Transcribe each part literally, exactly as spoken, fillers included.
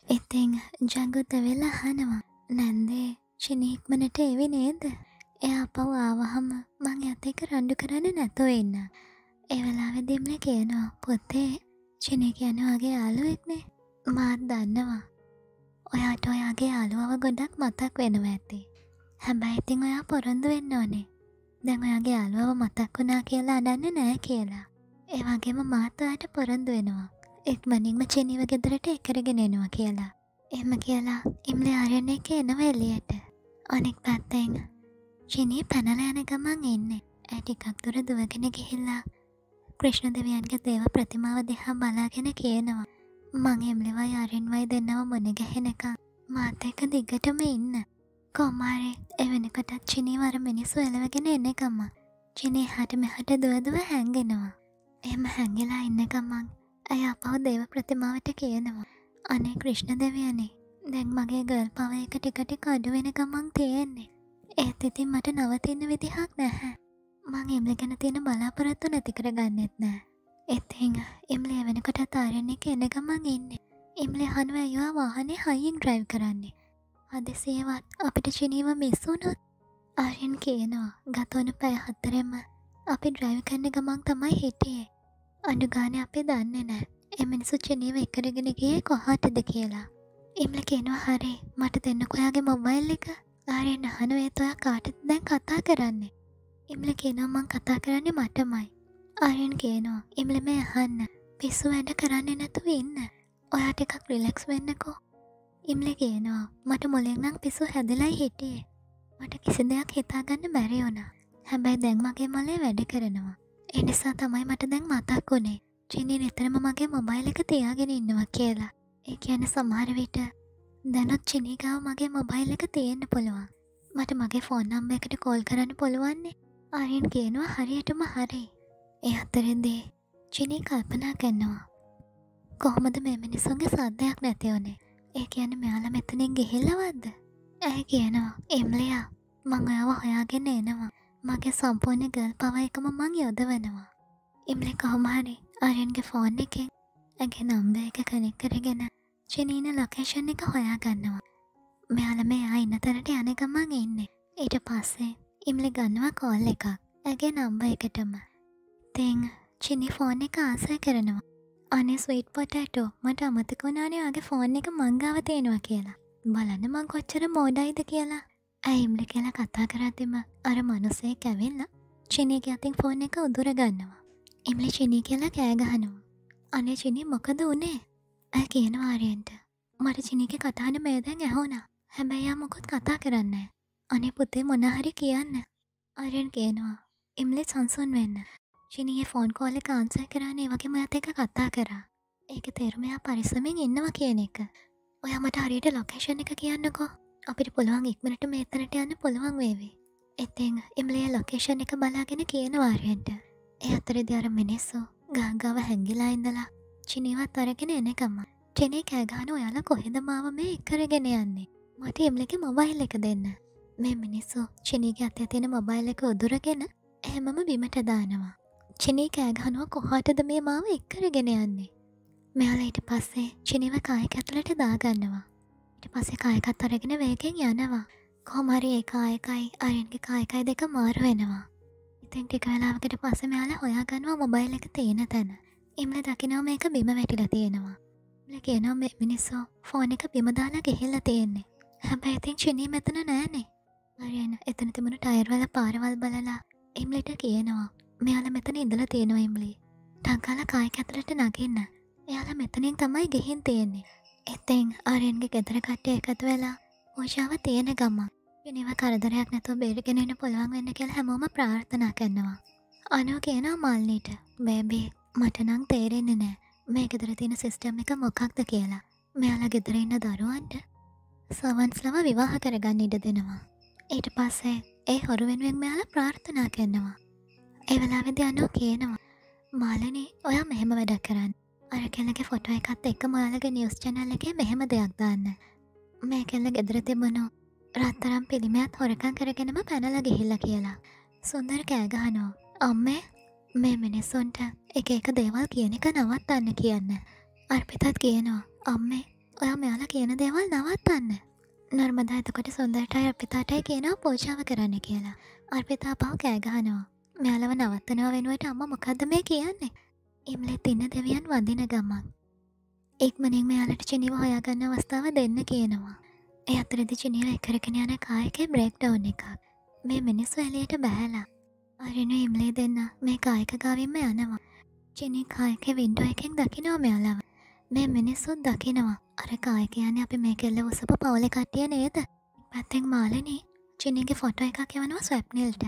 ඉතින් ජගුත වෙලා අහනවා නැන්දේ චිනි ඉක්මනට එවි නේද? එයා අපව ආවහම මං එයාත් එක්ක රණ්ඩු කරන්නේ නැතුව ඉන්න. ඒ වෙලාවෙදී ඉම්ලේ කියනවා පුතේ චිනි කියන්නේ ඔයාගේ යාළුවෙක්නේ. මාත් දන්නවා. ඔයාට ඔයාගේ යාළුවව ගොඩක් මතක් වෙනවා ඇති. හැබැයි ඉතින් ඔයා පොරොන්දු වෙන්න ඕනේ. දැන් ඔයාගේ යාළුවව මතක් වුණා කියලා අඬන්නේ නෑ කියලා. ඒ වගේම මාත් ඔයාට පොරොන්දු වෙනවා. ඉක්මනින්ම චිනිව ගෙදරට එක්කරගෙන එනවා කියලා. එහෙම කියලා ඉම්ලේ ආර්යන් එක්ක එනවා එළියට. අනෙක් පැත්තෙන් චිනි පැනලා යන ගමන් ඉන්නේ. ඒ ටිකක් දුර දුවගෙන ගිහිල්ලා ක්‍රිෂ්ණ දෙවියන්ගේ දේව ප්‍රතිමාව දිහා බලාගෙන කියනවා මං එම්ලිවයි ආර්යන්වයි දෙන්නව මුණ ගැහෙනකම් මාත් එක්ක දිගටම ඉන්න. කොමාරේ එවෙනකොටත් චිනි වර මිනිස්සු එලවගෙන එන ගමන් චිනි එහාට මෙහාට දුව දුව හැංගෙනවා. එහෙම හැංගිලා ඉන්න ගමන් ඇය අපව දේව ප්‍රතිමාවට කියනවා අනේ ක්‍රිෂ්ණ දෙවියනේ දැන් මගේ ගර්ල් පවර් එක ටික ටික අඩු වෙන ගමන් තියෙන්නේ. ඒත් ඉතින් මට නවතින්න විදිහක් නැහැ. මං එම්ලි ගැන තියෙන බලාපොරොත්තු නැති කරගන්නෙත් නෑ. ඉතින් එම්ලි වෙනකොටත් ආර්යන් එක එන ගමන් ඉන්නේ. එම්ලි අහනවා අයියෝ වාහනේ හයියෙන් ඩ්‍රයිව් කරන්නේ. හදිසියෙවත් අපිට චිනීව මිස් වුණොත් ආර්යන් කියනවා ගතවන පැය හතරෙම අපි ඩ්‍රයිව් කරන ගමන් තමයි හිටියේ. අඩු ගානේ අපි දන්නේ නෑ ඒ මිනිස්සු චිනීව එක්කරගෙන ගියේ කොහාටද කියලා. එම්ලි කියනවා හරි මට දෙන්නකෝ ඔයාගේ මොබයිල් එක. ආර්යන් අහනවා ඒත් ඔයා කාටද දැන් කතා කරන්නේ? එම්ලි කියනවා මං කතා කරන්නේ මටමයි. ආර්යන් කියනවා එම්ලි මේ අහන්න පිස්සු වැඩ කරන්නේ නැතුව ඉන්න. ඔයා ටිකක් රිලැක්ස් වෙන්නකෝ. එම්ලි කියනවා මට මොලෙන් නම් පිස්සු හැදෙලයි හිටියේ. මට කිසි දෙයක් හිතාගන්න බැරි වුණා. හැබැයි දැන් මගේ මොලේ වැඩ කරනවා. ඒ නිසා තමයි මට දැන් මතක් වුණේ චිනි නිතරම මගේ මොබයිල් එක තියාගෙන ඉන්නවා කියලා. ඒ කියන්නේ සමහර විට දැනුත් චිනි ගාව මගේ මොබයිල් එක තියෙන්න පුළුවන්. මට මගේ ෆෝන් නම්බර් එකට කෝල් කරන්න පුළුවන්නේ. ආර්යන් කියනවා හරියටම හරි. ඒ අතරේදී චිනි කල්පනා කරනවා කොහොමද මේ මිනිස්සුන්ගේ සද්දයක් නැති වුනේ? ඒ කියන්නේ මෙයාලා මෙතනින් ගිහිල්ලවද? ඇයි කියනවා එම්ලියා මං ඔයාව හොයාගෙන එනවා. මගේ සම්පූර්ණ ගර්ල් පවර් එකම මං යොදවනවා. එම්ලි කොහොම හරි ආර්යන්ගේ ෆෝන් එකෙන් ඇගේ නම්බර් එක කනෙක්ට් කරගෙන චිනීන ලොකේෂන් එක හොයාගන්නවා. මෙයාලා මෙයා ඉන්න තැනට යන ගමන් ඉන්නේ. ඊට පස්සේ ඉම්ලි ගන්නවා කෝල් එකක් ඇගේ නම්බර් එකටම. ඉතින් චිනි ෆෝන් එක ආන්සර් කරනවා. අනේ ස්වීට් පොටැටෝ මට අමතක වුණානේ ඔයාගේ ෆෝන් එක මං ගාව තියෙනවා කියලා. බලන්න මං කොච්චර මෝඩයිද කියලා. ඇයි ඉම්ලි කියලා කතා කරද්දිම අර මිනිස්සෙක් ඇවිල්ලා චිනිගේ අතින් ෆෝන් එක උදුර ගන්නවා. ඉම්ලි චිනි කියලා කෑ ගහනවා. අනේ චිනි මොකද උනේ? ඇයි කියනවා ආර්යන්ට. මට චිනිගේ කතාන මේ දැන් ඇහුණා. හැබැයි යා මොකොත් කතා කරන්නේ නැහැ. අනේ පුතේ මොන හරි කියන්න. ආර්යන් කියනවා ඉම්ලි සංසුන් වෙන්න. චිනියේ ෆෝන් කෝල් එක ආන්සර් කරානේ වගේම එයාත් එක්ක කතා කරා. ඒකේ තේරුම එයා පරිස්සමෙන් ඉන්නවා කියන එක. ඔයා මට හරියට ලොකේෂන් එක කියන්නකෝ. අපිට පුළුවන් ඉක්මනට මේතනට යන්න පුළුවන් වේවි. ඉතින් ඉම්ලි ලොකේෂන් එක බලාගෙන කියනවා ආර්යන්ට. ඒ අතරේදී අර මිනිස්සු ගාගාව හැංගිලා ඉඳලා චිනිවත් අරගෙන එන ගම. චිනි කෑ ගහන ඔයාලා කොහෙද මාව මේ එක්කරගෙන යන්නේ? මට එම්ලිගේ මොබයිල් එක දෙන්න. මේ මිනිස්සු චිනිගේ අතේ තියෙන මොබයිල් එක උදුරගෙන එහෙමම බිමට දානවා. චිනි කෑ ගහනවා කොහාටද මේ මාව එක්කරගෙන යන්නේ? මෙයාලා ඊට පස්සේ චිනිව කායක ඇතුළට දාගන්නවා. ඊට පස්සේ කායකත් අරගෙන වේගෙන් යනවා. කොහොම හරි ඒ කායකයි ආර්යන්ගේ කායකයි දෙක මාරු වෙනවා. ඉතින් ටික වෙලාවකට පස්සේ මෙයාලා හොයාගන්නවා මොබයිල් එක තියෙන තැන. ඉම්ලි දකිනවා මේක බිම වැටිලා තියෙනවා. ඉම්ලි කියනවා මේ මිනිස්සු ෆෝන් එක බිම දාලා ගිහිල්ලා තියෙන්නේ. හැබැයි ඉතින් චිනි මෙතන නෑනේ. ආර්යන් එතන තිබුණු ටයර් වල පාරවල් බලලා ඉම්ලිට කියනවා මෙයාලා මෙතන ඉඳලා තියෙනවා ඉම්ලි. ටංකාලා කායක ඇතුළට නගින්න. එයාලා මෙතනින් තමයි ගිහින් තියෙන්නේ. ඉතින් ආර්යන්ගේ ගෙදර කට්ටිය එකතු වෙලා ඕෂාව තියෙන ගමන් චිනිව කරදරයක් නැතුව බේරගෙන එන්න පුළුවන් වෙන්න කියලා හැමෝම ප්‍රාර්ථනා කරනවා. අනෝ කියනවා මාල්නිට බේබී මට නම් තේරෙන්නේ නෑ මේ ගෙදර තියෙන සිස්ටම් එක මොකක්ද කියලා. මෙයාලා ගෙදර ඉන්න දරුවන්ට සවන්ස්ලව විවාහ කරගන්න ඉඩ දෙනවා. ඊට පස්සේ ඒ හොරු වෙනුවෙන් මෙයාලා ප්‍රාර්ථනා කරනවා. ඒ වෙලාවේදී අනෝ කියනවා මාලනී ඔයා මෙහෙම වැඩක් කරන්න. අර කෙල්ලගේ ෆොටෝ එකත් එක්කම ඔයාලගේ නිවුස් channel එකේ මෙහෙම දෙයක් දාන්න. මේ කෙල්ල ගෙදර තිබුණු රත්තරන් පිළිමයක් හොරකම් කරගෙනම පැනලා ගිහිල්ලා කියලා. සුන්දර කෑ ගහනවා. අම්මේ මේ මිනිස්සුන්ට එක එක දේවල් කියන එක නවත්තන්න කියන්න. අර්පිතත් කියනවා අම්මේ ඔයා මෙයාලා කියන දේවල් නවත්තන්න. නර්මදා එතකොට සුන්දරටයි අර්පිතාටයි කියනවා පූජාව කරන්න කියලා. අර්පිතා පහු කෑ ගහනවා. මෙයාලව නවත්තනවා වෙනුවට අම්මා මොකද්ද මේ කියන්නේ? ඉම්ලෙත් ඉන්න දෙවියන් වඳින ගමන් ඉක්මනින් මෙයාලට චිනිව හොයාගන්න අවස්ථාව දෙන්න කියනවා. ඒ අතරෙදි චිනිව එකරගෙන යන කායකේ බ්‍රේක් ඩවුන් එකක්. මේ මිනිස්සු එළියට බහැලා. අරින ඉම්ලේ දෙන්න මේ කායක ගාවින්ම යනවා. චිනි කායකේ වින්ඩෝ එකෙන් දකිනවා මෙයාලව. මේ මිනිස්සුත් දකිනවා. අර කායක කියන්නේ අපි මේ කෙල්ල උසපු පවුලේ කට්ටිය නේද? පැත්තෙන් මාළනී චිනිගේ ෆොටෝ එකක් එවනවා ස්වැප්නිල්ට.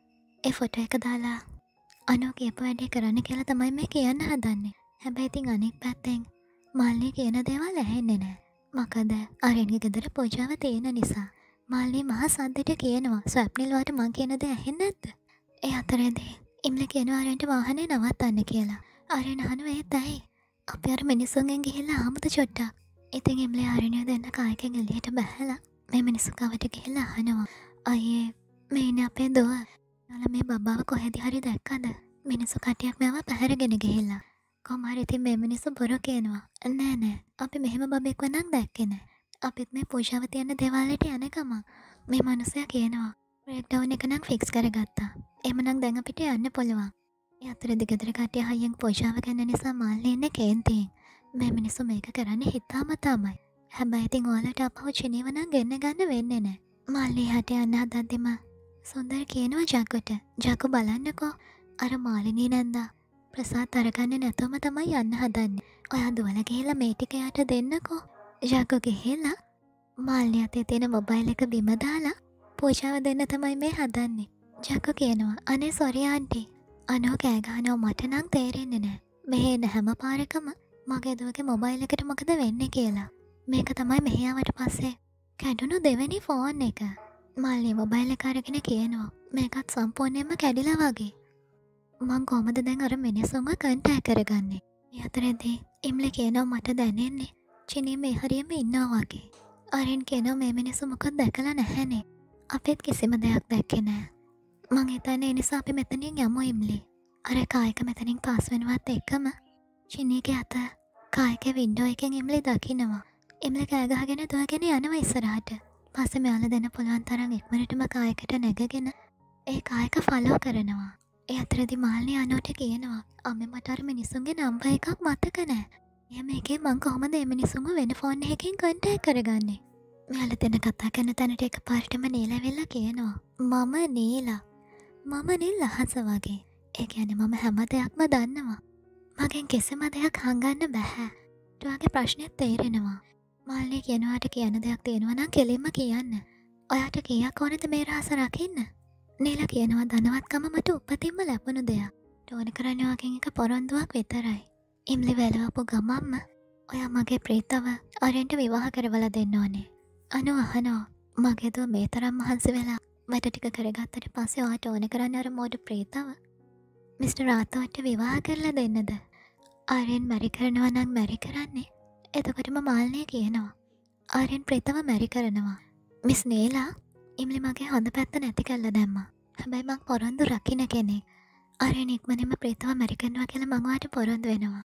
ඒ ෆොටෝ එක දාලා අනෝ කියපු වැඩේ කරන්න කියලා තමයි මේ කියන්න හදන්නේ. හැබැයි ඉතින් අනෙක් පැත්තෙන් මාල්නී කියන දේවල් ඇහෙන්නේ නැහැ. මොකද අරෙන්ගේ ගෙදර පූජාව තියෙන නිසා. මාල්නී මහා සද්දෙට කියනවා ස්වැප්නිල් වාට මං කියන දේ ඇහෙන්නේ නැද්ද? ඒ අතරේදී ඉම්ලි කියනවා අරෙන්ට වාහනේ නවත්තන්න කියලා. අරෙන් අහනවා ඒත් ඇයි? අපි අර මිනිස්සුන්ගෙන් ගිහිල්ලා ආමුද චොට්ටක්. ඉතින් ඉම්ලි අරෙන්ව දෙන්න කායකෙන් එළියට බහැලා මේ මිනිස්සු කවට ගිහිල්ලා අහනවා අයියේ මේ ඉන්නේ අපේ දුව. යාලා මේ බබාව කොහෙද හරි දැක්කද? මිනිස්සු කටියක් මෙව පැහැරගෙන ගිහිල්ලා. කොහොම හරි ඉතින් මේ මිනිස්සු බොරු කියනවා. නෑ නෑ අපි මෙහෙම බබෙක්ව නම් දැක්කේ නෑ. අපිත් මේ පූජාව තියන දේවල් වලට යන ගම මේ මිනිස්සයා කියනවා බ්‍රේක් ඩවුන් එක නම් ෆික්ස් කරගත්තා. එහෙමනම් දැන් අපිට යන්න පුළුවන්. ඒ අතරේදී ගෙදර කට්ටිය හයියෙන් පූජාව ගන්න නිසා මාල්ලි ඉන්නේ කේන්තියෙන්. මේ මිනිස්සු මේක කරන්නේ හිතාමතාමයි. හැබැයි ඉතින් ඔයාලට අපහු චිනීව නම් ගෙන්න ගන්න වෙන්නේ නෑ. මාල්ලි හට යන්න හදද්දිම සුන්දර කියනවා ජගුට ජගු බලන්නකෝ අර මාලිනී නැන්දා ප්‍රසාත් අරගන්න නැතුවම තමයි යන්න හදන්නේ. ඔයා දුවලා ගිහිල්ලා මේ ටික යාට දෙන්නකෝ. ජගු ගිහිල්ලා මාල්නී අතේ තියෙන මොබයිල් එක බිම දාලා පූජාව දෙන්න තමයි මේ හදන්නේ. ජගු කියනවා අනේ සොරි ආන්ටි. අනෝ කෑ ගහනවා මට නම් තේරෙන්නේ නැහැ. මෙහෙ එන හැම පාරකම මගේ දුවගේ මොබයිල් එකට මොකද වෙන්නේ කියලා. මේක තමයි මෙහි ආවට පස්සේ කැඩුණු දෙවෙනි ෆෝන් එක. මාල්නී මොබයිල් එක අරගෙන කියනවා මේකත් සම්පූර්ණයෙන්ම කැඩිලා වගේ. මං කොහමද දැන් අර මිනිස්සුන්ව කන්ටැක්ට් කරගන්නේ? ඒ අතරේදී ඉම්ලි කියනවා මට දැනෙන්නේ චිනී මේ හරියම ඉන්නවා වගේ. අරින් කියනවා මේ මිනිස්සු මොකද දැකලා නැහැනේ. අපිත් කිසිම දෙයක් දැක්කේ නැහැ. මං හිතන්නේ ඒ නිසා අපි මෙතනින් යමු ඉම්ලි. අර කායක මෙතනින් පාස් වෙනවත් එක්කම චිනීගේ අත කායකේ වින්ඩෝ එකෙන් ඉම්ලි දකිනවා. ඉම්ලි කෑ ගහගෙන දුවගෙන යනවා ඉස්සරහට. පස්සේ මෙයාලා දෙන්න පුළුවන් තරම් ඉක්මනටම කායකට නැගගෙන ඒ කායක ෆලෝ කරනවා. ඒ අතරදී මාල්නී අනෝට කියනවා අම්මේ මට අර මිනිස්සුන්ගේ නම්බර් එකක් මතක නැහැ. එහෙනම් මේකේ මං කොහොමද මේ මිනිස්සුන්ව වෙන ෆෝන් එකකින් කන්ටැක්ට් කරගන්නේ? මෙයාලා දෙන්න කතා කරන තැනට එකපාරටම නීලා වෙලා කියනවා මම නීලා. මම නිල් අහස වගේ. ඒ කියන්නේ මම හැම දෙයක්ම දන්නවා. මගෙන් කිසිම දෙයක් හංගන්න බෑ. ඔයාගේ ප්‍රශ්නයක් තේරෙනවා. මාල්නී කියනවාට කියන දෙයක් තියෙනවා නම් කෙලින්ම කියන්න. ඔයාට කීයක් ඕනද මේ රහස රකින්න? නීලා කියනවා ධනවත්කම මට උපතින්ම ලැබුණු දෙයක්. ඕන කරන්නේ වගේ එක පොරොන්දුවක් විතරයි. ඉම්ලි වැළවපු ගමම්ම ඔයා මගේ ප්‍රීතව අරෙන්ට විවාහ කරවලා දෙන්න ඕනේ. අනු අහනවා මගේ දුව මේ තරම් මහන්සි වෙලා වැඩ ටික කරගත්තට පස්සේ ඔයාට ඕන කරන්නේ අර මෝඩ ප්‍රීතව මිස්ටර් රාතෝට විවාහ කරලා දෙන්නද? ආරෙන් මැරි කරනවා නම් මැරි කරන්නේ. එතකොටම මාල්නී කියනවා ආරෙන් ප්‍රීතව මැරි කරනවා. මිස් නීලා ඉම්ලි මගේ හොඳ පැත්ත නැති කරලා දැම්මා. හැබැයි මං පොරොන්දු රකින්න කෙනෙක්. ආරෙන් ඉක්මනින්ම ප්‍රීතව මැරි කරනවා කියලා මං ඔයාට පොරොන්දු වෙනවා.